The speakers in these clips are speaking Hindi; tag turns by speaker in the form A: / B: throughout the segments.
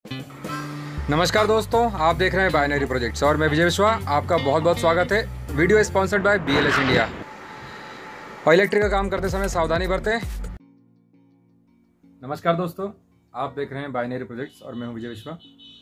A: नमस्कार दोस्तों, आप देख रहे हैं बाइनरी प्रोजेक्ट्स और मैं विजय विश्वा। आपका बहुत बहुत स्वागत है। Video sponsored by BLS India. और इलेक्ट्रिक का काम करते समय सावधानी बरतें। नमस्कार दोस्तों, आप देख रहे हैं बाइनरी प्रोजेक्ट्स और मैं हूं विजय विश्वा।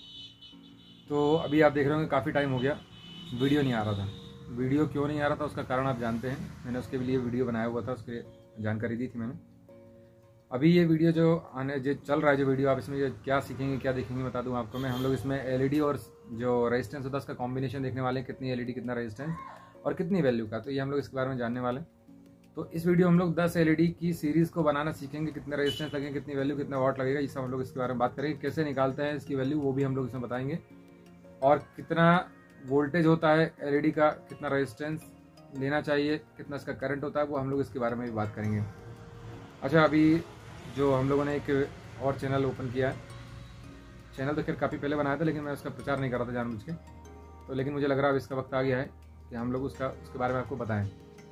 A: तो अभी आप देख रहे होंगे काफ़ी टाइम हो गया वीडियो नहीं आ रहा था। वीडियो क्यों नहीं आ रहा था उसका कारण आप जानते हैं। मैंने उसके लिए वीडियो बनाया हुआ था, उसकी जानकारी दी थी मैंने। अभी ये वीडियो जो चल रहा है, जो वीडियो आप इसमें क्या सीखेंगे क्या देखेंगे बता दूं आपको मैं। हम लोग इसमें LED और जो रेजिस्टेंस होता है उसका कॉम्बिनेशन देखने वाले हैं, कितनी LED कितना रेजिस्टेंस और कितनी वैल्यू का। तो ये हम लोग इसके बारे में जानने वाले हैं। तो इस वीडियो हम लोग 10 LED की सीरीज़ को बनाना सीखेंगे, कितने रेजिस्टेंस लगेंगे, कितनी वैल्यू, कितना वाट लगेगा, ये सब हम लोग इसके बारे में बात करेंगे। कैसे निकालते हैं इसकी वैल्यू वो भी हम लोग इसमें बताएंगे, और कितना वोल्टेज होता है LED का, कितना रेजिस्टेंस लेना चाहिए, कितना इसका करंट होता है, वो हम लोग इसके बारे में भी बात करेंगे। अच्छा, अभी जो हम लोगों ने एक और चैनल ओपन किया है, चैनल तो खैर काफ़ी पहले बनाया था लेकिन मैं उसका प्रचार नहीं कर रहा था जानबूझ के। तो लेकिन मुझे लग रहा है अब इसका वक्त आ गया है कि हम लोग उसके बारे में आपको बताएं।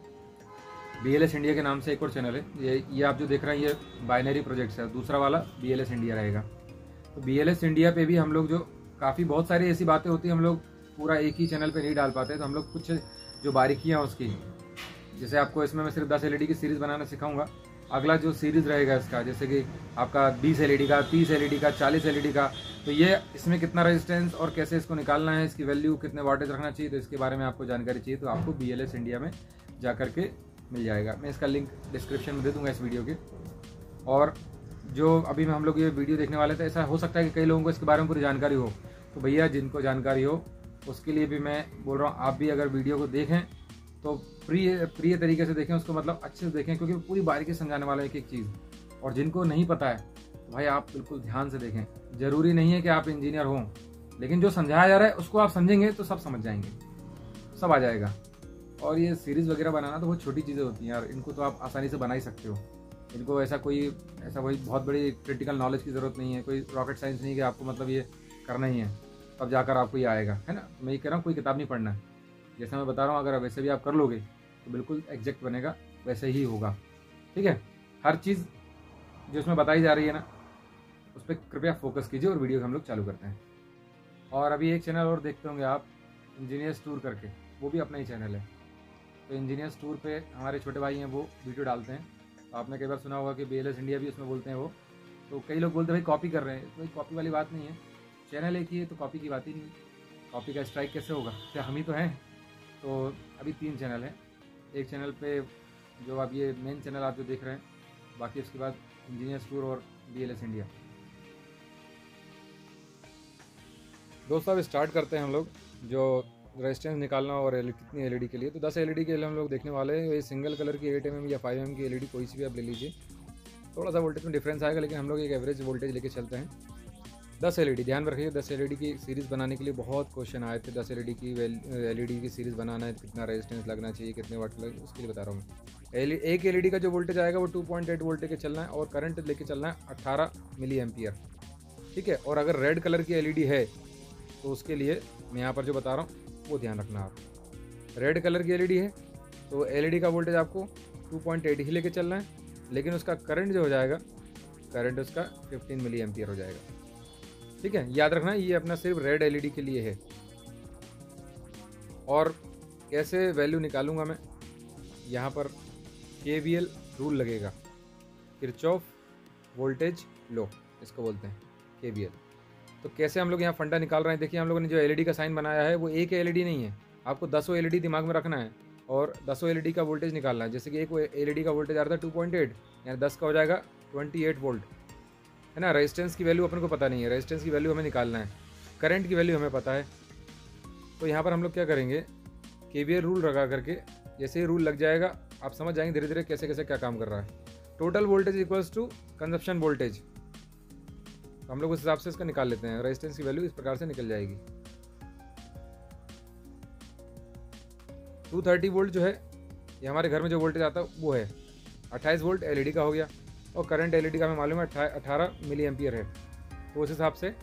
A: BLS इंडिया के नाम से एक और चैनल है, ये आप जो देख रहे हैं ये बाइनरी प्रोजेक्ट्स है। दूसरा वाला BLS इंडिया रहेगा। तो BLS इंडिया पे भी हम लोग जो काफ़ी बहुत सारी ऐसी बातें होती हैं, हम लोग पूरा एक ही चैनल पे नहीं डाल पाते। तो हम लोग कुछ जो बारीकियाँ उसकी, जैसे आपको इसमें मैं सिर्फ 10 LED की सीरीज़ बनाना सिखाऊंगा। अगला जो सीरीज़ रहेगा इसका, जैसे कि आपका 20 LED का, 30 LED का, 40 LED का, तो ये इसमें कितना रेजिस्टेंस और कैसे इसको निकालना है, इसकी वैल्यू कितने वाटेज रखना चाहिए, तो इसके बारे में आपको जानकारी चाहिए तो आपको BLS इंडिया में जा करके मिल जाएगा। मैं इसका लिंक डिस्क्रिप्शन में दे दूँगा इस वीडियो के। और जो अभी हम लोग ये वीडियो देखने वाले थे, ऐसा हो सकता है कि कई लोगों को इसके बारे में पूरी जानकारी हो। तो भैया जिनको जानकारी हो उसके लिए भी मैं बोल रहा हूँ, आप भी अगर वीडियो को देखें तो प्रिय तरीके से देखें उसको, मतलब अच्छे से देखें, क्योंकि पूरी बारीकी से समझाने वाला है एक एक चीज़। और जिनको नहीं पता है तो भाई आप बिल्कुल ध्यान से देखें। ज़रूरी नहीं है कि आप इंजीनियर हों, लेकिन जो समझाया जा रहा है उसको आप समझेंगे तो सब समझ जाएंगे, सब आ जाएगा। और ये सीरीज़ वगैरह बनाना तो बहुत छोटी चीज़ें होती हैं यार, इनको तो आप आसानी से बना ही सकते हो। इनको ऐसा कोई बहुत बड़ी क्रिटिकल नॉलेज की ज़रूरत नहीं है, कोई रॉकेट साइंस नहीं कि आपको मतलब ये करना ही है तब जाकर आपको ये आएगा, है ना। मैं ये कह रहा हूँ कोई किताब नहीं पढ़ना है, जैसा मैं बता रहा हूँ अगर वैसे भी आप कर लोगे तो बिल्कुल एग्जैक्ट बनेगा, वैसे ही होगा। ठीक है, हर चीज़ जो इसमें बताई जा रही है ना उस पर कृपया फोकस कीजिए। और वीडियो हम लोग चालू करते हैं। और अभी एक चैनल और देखते होंगे आप, इंजीनियर्स टूर करके, वो भी अपना ही चैनल है। तो इंजीनियर्स टूर पे हमारे छोटे भाई हैं, वो वीडियो डालते हैं। तो आपने कई बार सुना होगा कि BLS इंडिया भी उसमें बोलते हैं वो। तो कई लोग बोलते हैं भाई कॉपी कर रहे हैं, कोई कॉपी वाली बात नहीं है। चैनल एक ही है तो कॉपी की बात ही नहीं। कॉपी का स्ट्राइक कैसे होगा, क्या हम ही तो हैं। तो अभी 3 चैनल हैं। एक चैनल पे जो आप ये मेन चैनल आप जो देख रहे हैं, बाकी उसके बाद इंजीनियर्स टूर और BLS इंडिया। दोस्तों अब स्टार्ट करते हैं हम लोग जो रेजिस्टेंस निकालना और कितनी LED के लिए। तो 10 LED के लिए हम लोग देखने वाले हैं। ये सिंगल कलर की 8 mm या 5 mm की LED कोई सी भी आप ले लीजिए। थोड़ा सा वोल्टेज में डिफरेंस आएगा लेकिन हम लोग एक एवरेज वोल्टेज लेके चलते हैं। 10 LED ध्यान रखिए, 10 LED की सीरीज़ बनाने के लिए बहुत क्वेश्चन आए थे। 10 LED की LED की सीरीज़ बनाना है, कितना रेजिस्टेंस लगना चाहिए, कितने वाट लगे, उसके लिए बता रहा हूँ मैं। एक LED का जो वोल्टेज आएगा वो 2.8 वोल्ट के चलना है और करंट लेके चलना है 18 मिली एम्पियर। ठीक है, और अगर रेड कलर की LED है तो उसके लिए मैं यहाँ पर जो बता रहा हूँ वो ध्यान रखना आप। रेड कलर की LED है तो LED का वोल्टेज आपको 2.8 ही लेके चलना है, लेकिन उसका करंट जो हो जाएगा, करंट उसका 15 मिली एम्पियर हो जाएगा। ठीक है, याद रखना ये अपना सिर्फ रेड LED के लिए है। और कैसे वैल्यू निकालूंगा मैं, यहाँ पर KVL रूल लगेगा, किरचॉफ वोल्टेज लॉ इसको बोलते हैं, KVL। तो कैसे हम लोग यहाँ फंडा निकाल रहे हैं, देखिए हम लोगों ने जो LED का साइन बनाया है वो एक LED नहीं है, आपको 10 LED दिमाग में रखना है और 10 LED का वोल्टेज निकालना है। जैसे कि एक LED का वोल्टेज आ रहा था 2.8, यानी 10 का हो जाएगा 28 वोल्ट, है ना। रेजिस्टेंस की वैल्यू अपन को पता नहीं है, रेजिस्टेंस की वैल्यू हमें निकालना है। करंट की वैल्यू हमें पता है। तो यहाँ पर हम लोग क्या करेंगे, KVL रूल लगा करके, जैसे ही रूल लग जाएगा आप समझ जाएंगे धीरे धीरे कैसे कैसे क्या काम कर रहा है। Total voltage equals to consumption voltage, तो हम लोग उस हिसाब से इसका निकाल लेते हैं। रेजिस्टेंस की वैल्यू इस प्रकार से निकल जाएगी। 230 वोल्ट जो है ये हमारे घर में जो वोल्टेज आता है वो है 28 वोल्ट LED का हो गया, और करंट LED का हमें मालूम है 18 मिली एम्पियर है। तो उस हिसाब से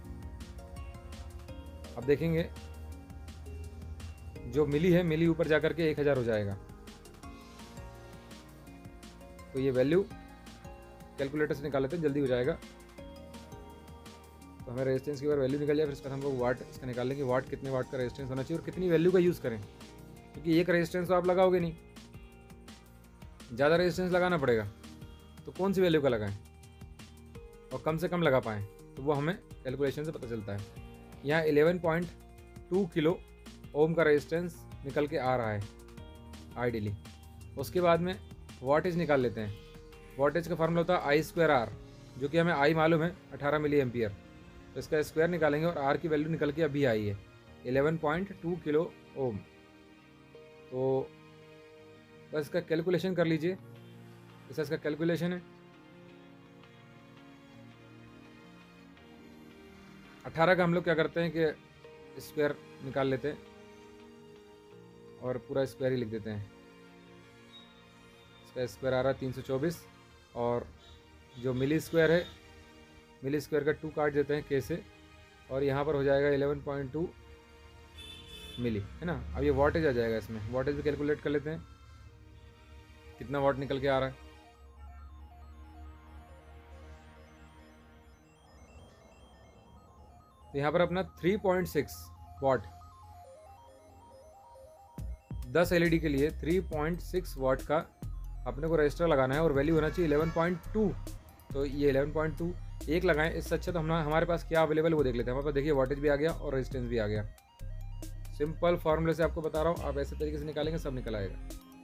A: अब देखेंगे जो मिली है, मिली ऊपर जाकर के 1000 हो जाएगा। तो ये वैल्यू कैलकुलेटर से निकाल लेते हैं, जल्दी हो जाएगा। तो हमें रेजिस्टेंस की बार वैल्यू निकल जाए, फिर उसके बाद हम लोग वाट इसका निकाल लेंगे, वाट कितने वाट का रेजिस्टेंस होना चाहिए और कितनी वैल्यू का यूज़ करें, क्योंकि एक रेजिस्टेंस तो आप लगाओगे नहीं, ज़्यादा रेजिस्टेंस लगाना पड़ेगा, तो कौन सी वैल्यू का लगाएं और कम से कम लगा पाएँ, तो वो हमें कैलकुलेशन से पता चलता है। यहाँ 11.2 किलो ओम का रेजिस्टेंस निकल के आ रहा है आइडियली। उसके बाद में वाटेज निकाल लेते हैं। वाटेज का फार्मूला होता है I/R, जो कि हमें I मालूम है 18 मिली एम्पियर, तो इसका स्क्वायर निकालेंगे और R की वैल्यू निकल के अभी आई है 11.2 किलो ओम। तो बस इसका कैलकुलेशन कर लीजिए, इसका कैलकुलेशन है 18 का हम लोग क्या करते हैं कि स्क्वायर निकाल लेते हैं और पूरा स्क्वायर ही लिख देते हैं। इसका स्क्वायर आ रहा है 324 और जो मिली स्क्वायर है, मिली स्क्वायर का 2 काट देते हैं के से और यहाँ पर हो जाएगा 11.2 मिली, है ना। अब ये वाटेज आ जाएगा, इसमें वाटेज भी कैलकुलेट कर लेते हैं कितना वाट निकल के आ रहा है। तो यहाँ पर अपना 3.6 वाट 10 एलईडी के लिए 3.6 वाट का अपने को रजिस्टर लगाना है और वैल्यू होना चाहिए 11.2। तो ये 11.2 एक लगाएं, इससे अच्छा तो हम हमारे पास क्या अवेलेबल वो देख लेते हैं। हमारे पास देखिए वाटेज भी आ गया और रेजिस्टेंस भी आ गया। सिंपल फार्मूले से आपको बता रहा हूँ, आप ऐसे तरीके से निकालेंगे सब निकल आएगा।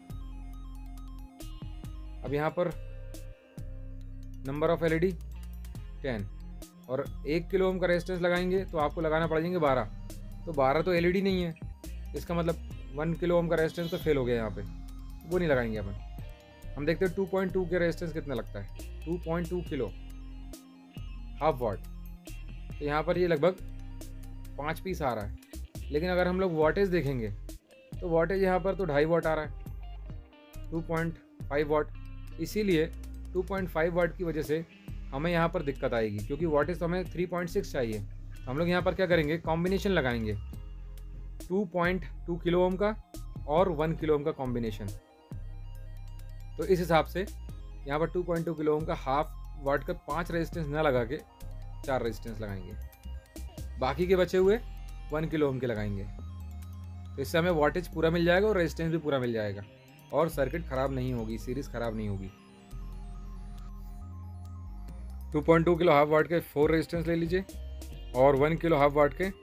A: अब यहाँ पर नंबर ऑफ एलईडी 10 और 1 किलो ओम का रेजिस्टेंस लगाएंगे तो आपको लगाना पड़ जाएंगे 12। तो 12 तो एलईडी नहीं है, इसका मतलब 1 किलो ओम का रेजिस्टेंस तो फेल हो गया यहाँ पे, वो नहीं लगाएंगे अपन। हम देखते हैं 2.2 के रेजिस्टेंस कितना लगता है, 2.2 किलो हाफ वाट। तो यहाँ पर ये लगभग 5 पीस आ रहा है, लेकिन अगर हम लोग वाटेज देखेंगे तो वाटेज यहाँ पर तो 2.5 वाट आ रहा है, 2.5 वाट। इसीलिए 2.5 वाट की वजह से हमें यहाँ पर दिक्कत आएगी, क्योंकि वाटेज तो हमें 3.6 चाहिए। तो हम लोग यहाँ पर क्या करेंगे, कॉम्बिनेशन लगाएंगे 2.2 किलो ओम का और 1 किलो ओम का कॉम्बिनेशन। तो इस हिसाब से यहाँ पर 2.2 किलो ओम का हाफ वाट का 5 रेजिस्टेंस ना लगा के 4 रेजिस्टेंस लगाएंगे, बाकी के बचे हुए 1 किलो ओम के लगाएंगे। तो इससे हमें वाटेज पूरा मिल जाएगा और रेजिस्टेंस भी पूरा मिल जाएगा और सर्किट ख़राब नहीं होगी, सीरीज़ ख़राब नहीं होगी। 2.2 किलो हाफ वाट के 4 रेजिस्टेंस ले लीजिए और 1 किलो हाफ वाट के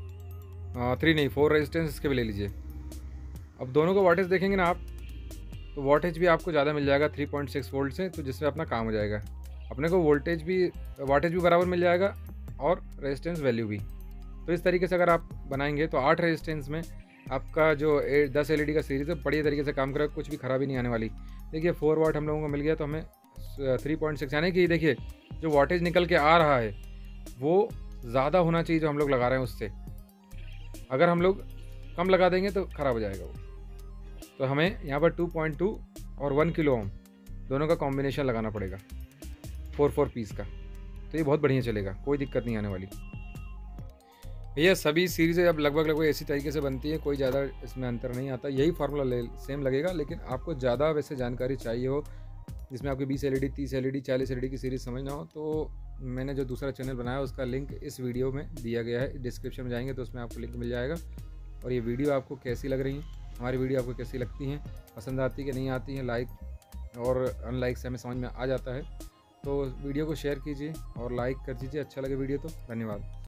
A: 4 रेजिस्टेंस इसके भी ले लीजिए। अब दोनों का वाटेज देखेंगे ना आप, तो वाटेज भी आपको ज़्यादा मिल जाएगा 3.6 वोल्ट से, तो जिससे अपना काम हो जाएगा। अपने को वाटेज भी बराबर मिल जाएगा और रेजिस्टेंस वैल्यू भी। तो इस तरीके से अगर आप बनाएंगे तो 8 रेजिस्टेंस में आपका जो 10 एलईडी का सीरीज़ है बढ़िया तरीके से काम करेगा, कुछ भी खराबी नहीं आने वाली। देखिए 4 वाट हम लोगों को मिल गया, तो हमें 3.6 यानी कि देखिए जो वाटेज निकल के आ रहा है वो ज़्यादा होना चाहिए जो हम लोग लगा रहे हैं उससे। अगर हम लोग कम लगा देंगे तो ख़राब हो जाएगा वो। तो हमें यहाँ पर 2.2 और 1 किलो ओम दोनों का कॉम्बिनेशन लगाना पड़ेगा 4 पीस का, तो ये बहुत बढ़िया चलेगा, कोई दिक्कत नहीं आने वाली। भैया सभी सीरीज़ें अब लगभग इसी तरीके से बनती है, कोई ज़्यादा इसमें अंतर नहीं आता, यही फार्मूला सेम लगेगा। लेकिन आपको ज़्यादा वैसे जानकारी चाहिए हो, जिसमें आपकी 20 एलईडी 30 एलईडी 40 एलईडी की सीरीज़ समझना हो, तो मैंने जो दूसरा चैनल बनाया उसका लिंक इस वीडियो में दिया गया है, डिस्क्रिप्शन में जाएंगे तो उसमें आपको लिंक मिल जाएगा। और ये वीडियो आपको कैसी लग रही है, हमारी वीडियो आपको कैसी लगती हैं, पसंद आती है कि नहीं आती हैं, लाइक और अनलाइक से हमें समझ में आ जाता है। तो वीडियो को शेयर कीजिए और लाइक कर दीजिए, अच्छा लगे वीडियो तो। धन्यवाद।